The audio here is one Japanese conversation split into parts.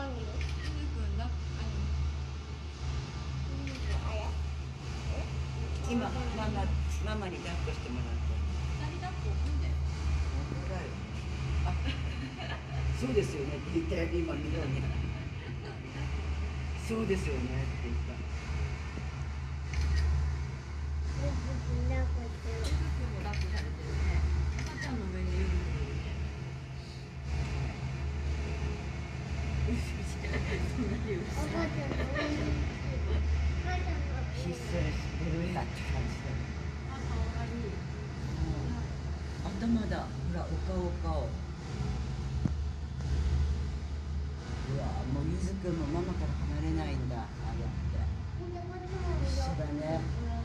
今ママに抱っこしてもらってる。 二人抱っこ踏んで。 本当だよ。あ、そうですよねって言ったよ今みんなに。そうですよねって言った。ひっそりしてるやって感じだ。頭だ。ほらお顔。うわもうゆずくんもママから離れないんだ。ああやって。一緒だね。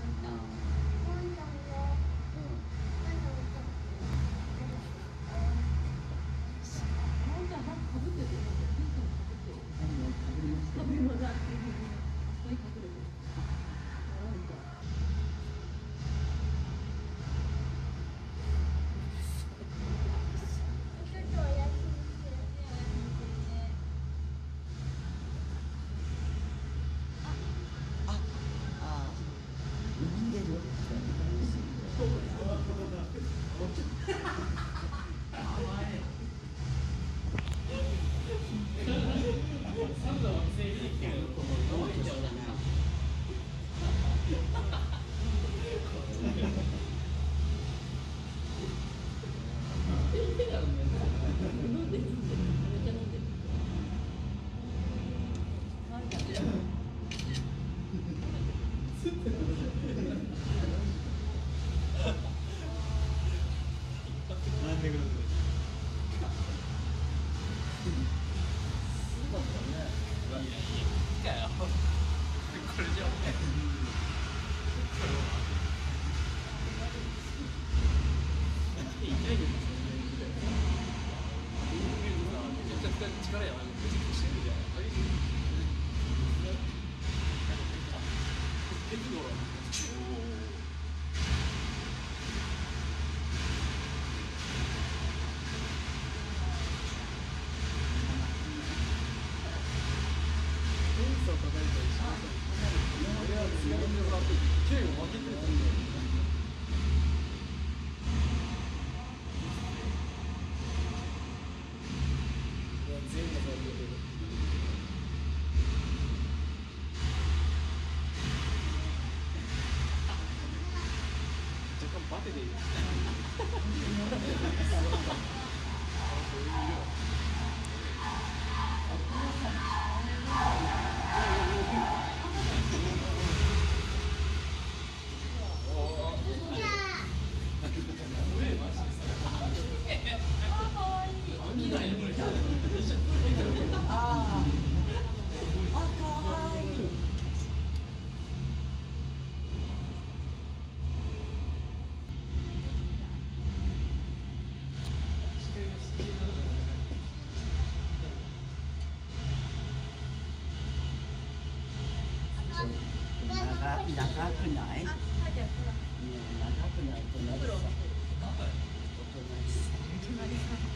長くない？長くないとなるさ。